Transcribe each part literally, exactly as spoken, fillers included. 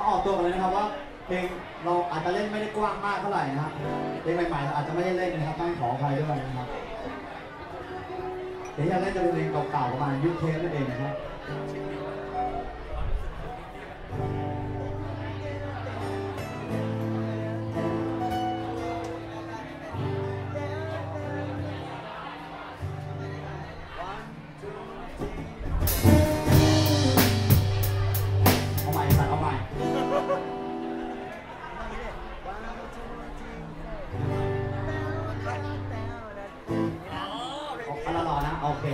ก็ออกตัวกันเลยนะครับว่าเพลงเราอาจจะเล่นไม่ได้กว้างมากเท่าไหร่นะครับเพลงใหม่ๆเราอาจจะไม่ได้เล่นนะครับต้องขออภัยด้วยนะครับเดี๋ยวจะเล่นจะเป็นเพลงเก่าๆประมาณยุคเทปนั่นเองนะครับเอาใหม่สั่งเอาใหม่เอาละหล่อนะโอเค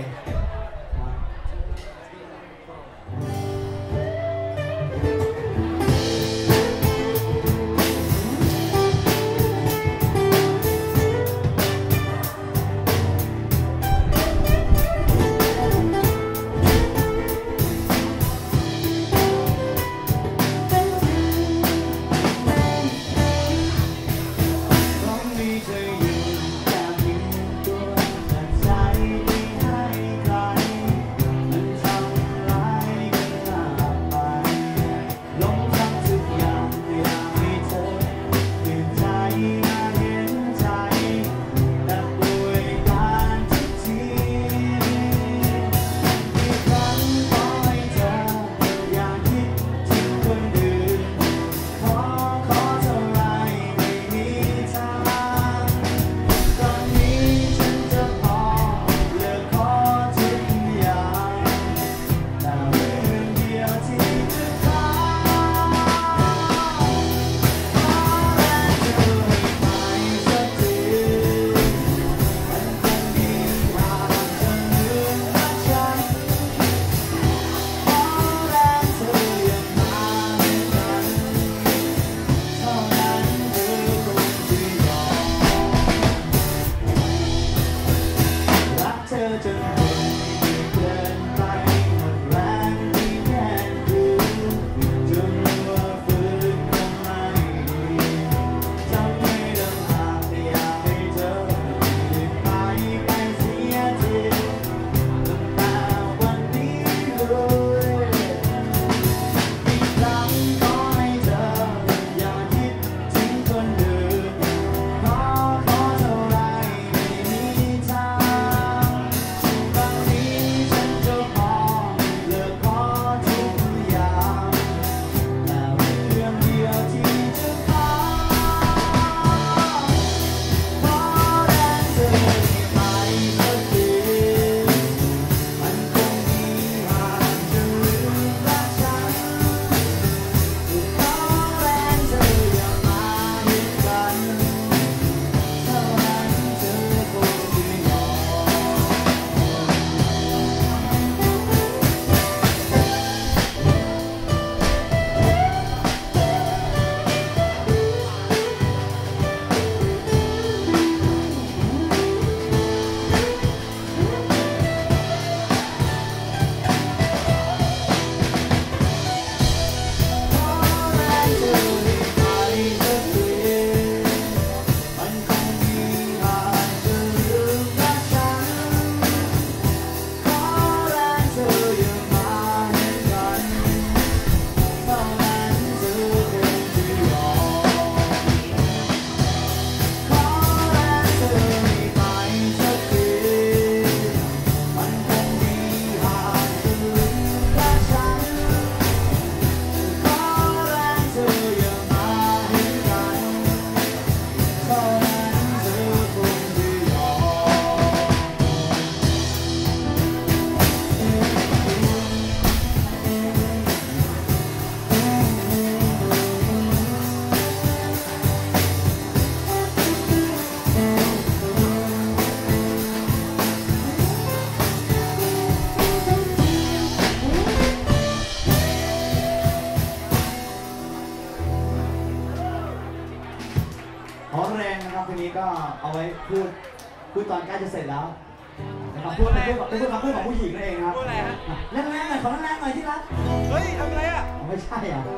ทีนี้ก็เอาไว้พูดพูดตอนใกล้จะเสร็จแล้วนะครับพูดเป็นพูดเป็นพูดคำพูดของผู้หญิงนั่นเองครับพูดอะไรฮะแรงๆหน่อยขอแรงๆหน่อยที่รักเฮ้ยทำอะไรอ่ะไม่ใช่อ่ะ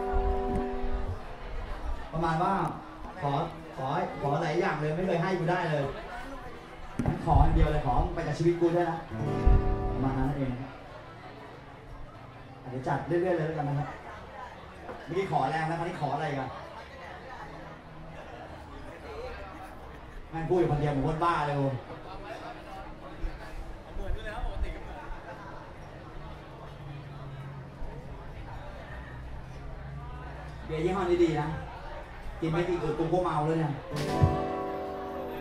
ประมาณว่าขอขอขอหลายอย่างเลยไม่เคยให้กูได้เลยขออันเดียวเลยขอไปกับชีวิตกูด้วยนะประมาณนั้นเองเดี๋ยวจัดเรื่อยๆเลยแล้วกันนะครับเมื่อกี้ขอแรงนะคราวนี้ขออะไรกันแม่งพูดอยู่คนเดียวเหมือนคนบ้าเลยโอ้เบียร์ยี่ห้อนี้ดีนะกินไม่ดีเออกูก็เมาเลยเนี่ย